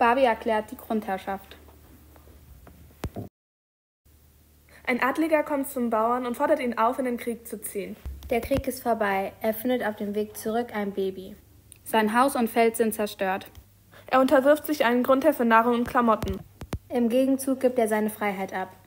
Barbie erklärt die Grundherrschaft. Ein Adliger kommt zum Bauern und fordert ihn auf, in den Krieg zu ziehen. Der Krieg ist vorbei. Er findet auf dem Weg zurück ein Baby. Sein Haus und Feld sind zerstört. Er unterwirft sich einen Grundherr für Nahrung und Klamotten. Im Gegenzug gibt er seine Freiheit ab.